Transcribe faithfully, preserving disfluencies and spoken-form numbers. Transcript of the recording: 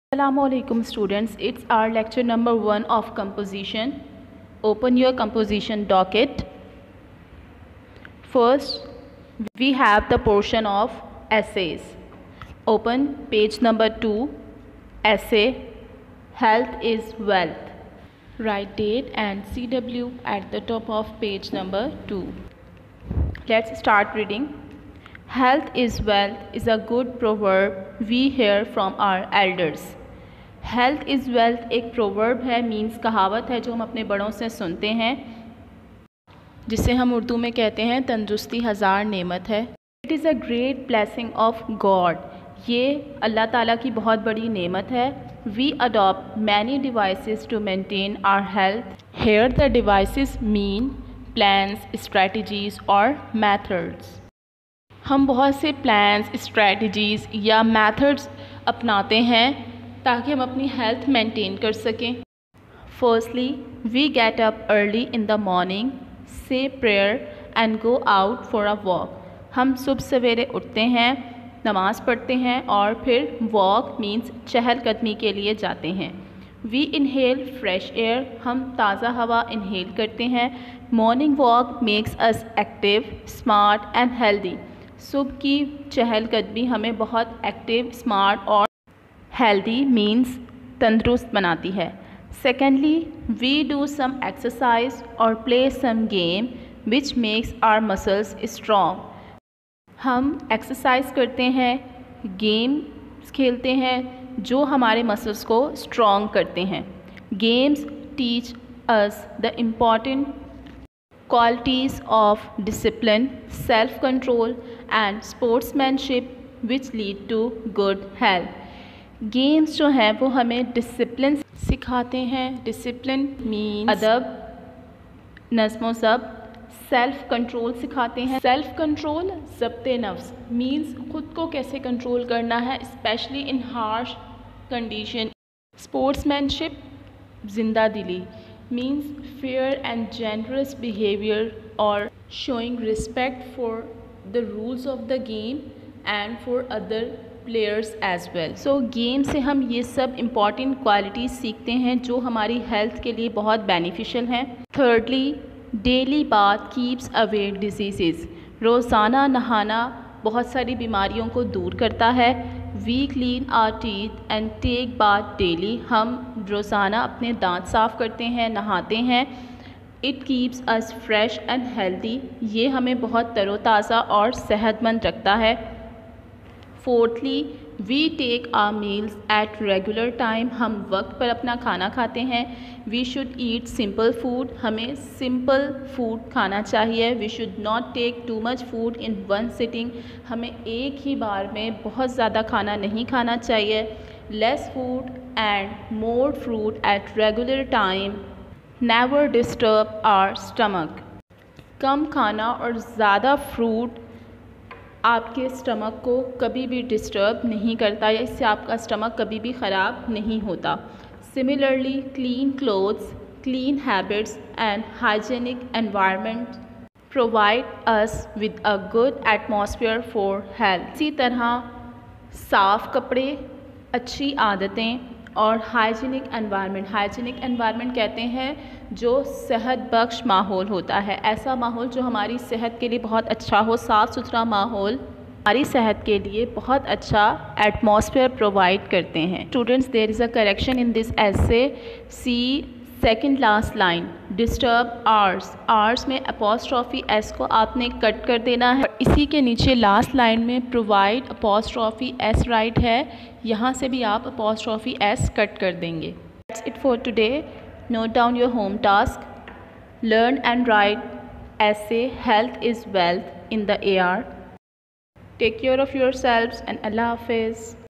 Assalamu alaikum students, it's our lecture number one of composition. Open your composition docket. First, we have the portion of essays. Open page number two, essay, health is wealth. Write date and C W at the top of page number two. Let's start reading. Health is wealth is a good proverb we hear from our elders. Health is wealth एक proverb है, means कहावत है जो हम अपने बड़ों से सुनते हैं, जिसे हम उर्दू में कहते हैं तंदुरुस्ती हज़ार नेमत है। It is a great blessing of God, ये अल्लाह ताला की बहुत बड़ी नेमत है। We adopt many devices to maintain our health. Here the devices mean plans, strategies और मेथड्स। हम बहुत से प्लान्स, स्ट्रेटजीज़ या मेथड्स अपनाते हैं ताकि हम अपनी हेल्थ मेंटेन कर सकें। Firstly, we get up early in the morning, say prayer and go out for a walk. हम सुबह सवेरे उठते हैं, नमाज़ पढ़ते हैं और फिर वॉक मीन्स चहलकदमी के लिए जाते हैं। वी इनहेल फ्रेश एयर, हम ताज़ा हवा इनहेल करते हैं। Morning walk makes us active, smart and healthy. सुबह की चहलकदमी हमें बहुत एक्टिव, स्मार्ट और हेल्दी मीन्स तंदुरुस्त बनाती है। Secondly, we do some exercise और play some game which makes our muscles strong. हम एक्सरसाइज करते हैं, गेम्स खेलते हैं जो हमारे मसल्स को स्ट्रॉन्ग करते हैं। Games teach us the important qualities of discipline, self control and sportsmanship which lead to good health. Games जो हैं वो हमें डिसिप्लिन सिखाते हैं। डिसिप्लिन मीन अदब, नज़्म ज़ब्त। सेल्फ कंट्रोल सिखाते हैं। सेल्फ कंट्रोल ज़ब्ते नफ्स मीन्स ख़ुद को कैसे कंट्रोल करना है, specially in harsh condition. Sportsmanship जिंदा दिली means fair and generous behaviour और showing respect for the rules of the game and for other players as well. So game से हम ये सब इम्पॉर्टेंट क्वालिटीज़ सीखते हैं जो हमारी हेल्थ के लिए बहुत बेनिफिशियल हैं। Thirdly, daily bath keeps away disease. रोज़ाना नहाना बहुत सारी बीमारियों को दूर करता है। We clean our teeth and take bath daily, हम रोज़ाना अपने दांत साफ़ करते हैं, नहाते हैं। It keeps us fresh and healthy, ये हमें बहुत तरोताज़ा और सेहतमंद रखता है। Fourthly, we take our meals at regular time, हम वक्त पर अपना खाना खाते हैं। We should eat simple food, हमें सिंपल फूड खाना चाहिए। We should not take too much food in one sitting, हमें एक ही बार में बहुत ज़्यादा खाना नहीं खाना चाहिए। Less food and more fruit at regular time never disturb our stomach. कम खाना और ज़्यादा फ्रूट आपके स्टमक को कभी भी डिस्टर्ब नहीं करता या इससे आपका स्टमक कभी भी ख़राब नहीं होता। Similarly, clean clothes, clean habits and hygienic environment provide us with a good atmosphere for health. इसी तरह साफ़ कपड़े, अच्छी आदतें और हाइजीनिक एनवायरनमेंट, हाइजीनिक एनवायरनमेंट कहते हैं जो सेहत बख्श माहौल होता है, ऐसा माहौल जो हमारी सेहत के लिए बहुत अच्छा हो। साफ़ सुथरा माहौल हमारी सेहत के लिए बहुत अच्छा एटमॉस्फेयर प्रोवाइड करते हैं। Students, there is a correction in this essay. See second last line, disturb ours, ours में अपोस्ट्रॉफी एस को आपने कट कर देना है। इसी के नीचे लास्ट लाइन में प्रोवाइड अपोस्ट्रॉफी एस राइट है, यहाँ से भी आप अपोस्ट्रॉफी एस कट कर देंगे। That's it for today. Note down your home task, learn and write essay health is wealth in the A R. Take care of yourselves and Allah Hafiz.